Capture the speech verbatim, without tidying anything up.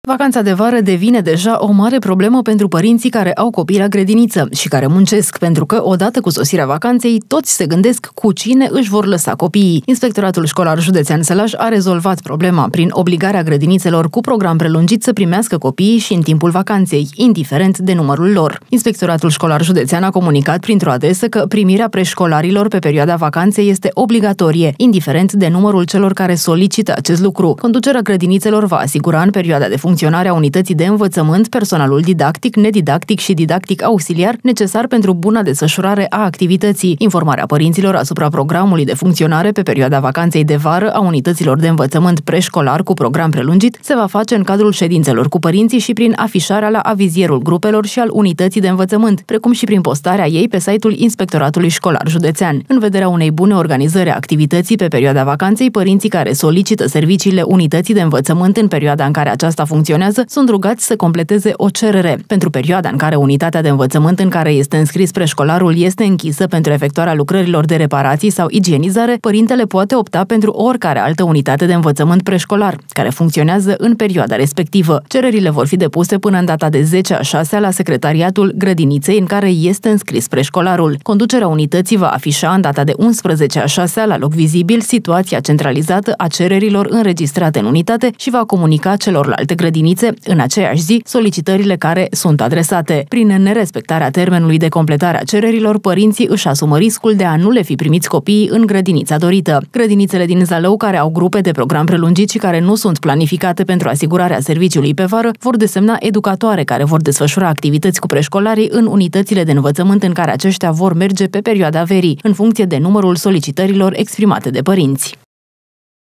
Vacanța de vară devine deja o mare problemă pentru părinții care au copii la grădiniță și care muncesc, pentru că, odată cu sosirea vacanței, toți se gândesc cu cine își vor lăsa copiii. Inspectoratul Școlar Județean Sălaj a rezolvat problema prin obligarea grădinițelor cu program prelungit să primească copiii și în timpul vacanței, indiferent de numărul lor. Inspectoratul Școlar Județean a comunicat printr-o adresă că primirea preșcolarilor pe perioada vacanței este obligatorie, indiferent de numărul celor care solicită acest lucru. Conducerea grădinițelor va asigura în perioada de funcționarea unității de învățământ personalul didactic, nedidactic și didactic auxiliar necesar pentru buna desfășurare a activității. Informarea părinților asupra programului de funcționare pe perioada vacanței de vară a unităților de învățământ preșcolar cu program prelungit se va face în cadrul ședințelor cu părinții și prin afișarea la avizierul grupelor și al unității de învățământ, precum și prin postarea ei pe site-ul Inspectoratului Școlar Județean. În vederea unei bune organizări a activității pe perioada vacanței, părinții care solicită serviciile unității de învățământ în perioada în care aceasta funcționează sunt rugați să completeze o cerere. Pentru perioada în care unitatea de învățământ în care este înscris preșcolarul este închisă pentru efectuarea lucrărilor de reparații sau igienizare, părintele poate opta pentru oricare altă unitate de învățământ preșcolar, care funcționează în perioada respectivă. Cererile vor fi depuse până în data de zece a șasea la secretariatul grădiniței în care este înscris preșcolarul. Conducerea unității va afișa în data de unsprezece a șasea la loc vizibil situația centralizată a cererilor înregistrate în unitate și va comunica celorlalte grădinițe în aceeași zi solicitările care sunt adresate. Prin nerespectarea termenului de completare a cererilor, părinții își asumă riscul de a nu le fi primiți copiii în grădinița dorită. Grădinițele din Zalău care au grupe de program prelungit și care nu sunt planificate pentru asigurarea serviciului pe vară vor desemna educatoare care vor desfășura activități cu preșcolarii în unitățile de învățământ în care aceștia vor merge pe perioada verii, în funcție de numărul solicitărilor exprimate de părinți.